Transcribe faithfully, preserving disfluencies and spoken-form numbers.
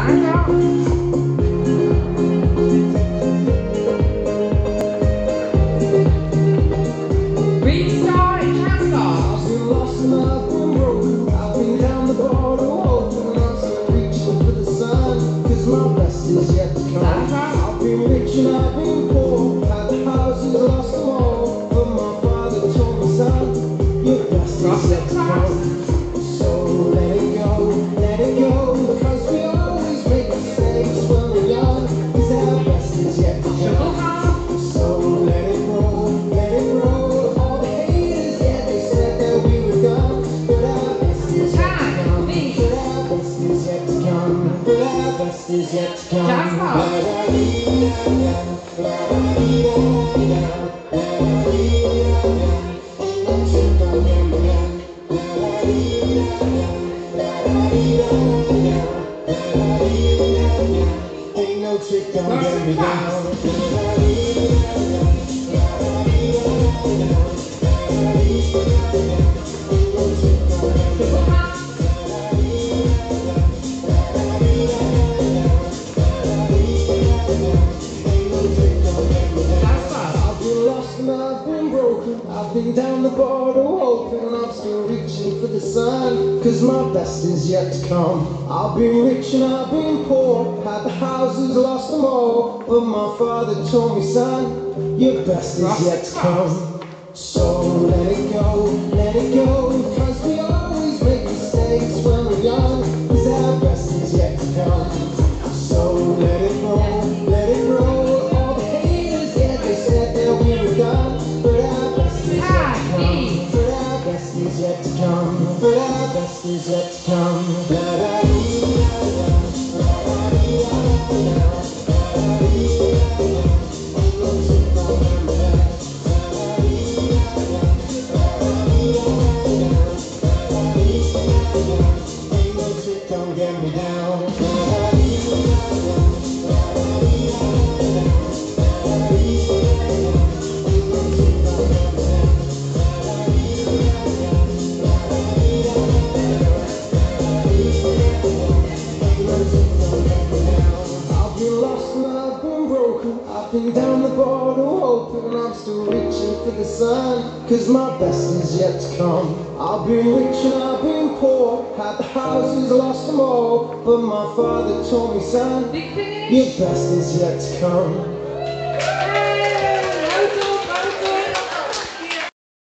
I've been rich and I've been poor, had the houses, lost them all, but my father told me, son, your best is yet to come. So let it go, let it go, because we always make mistakes when we're young, because our best is yet to come. So let it roll, let it roll, all the haters, yeah, they said that we were done, but our best is yet to come, but our best is yet to come, but our best is yet to come. Cause my best is yet to come. I've been rich and I've been poor, had the houses, lost them all, but my father told me, son, your best is yet to come.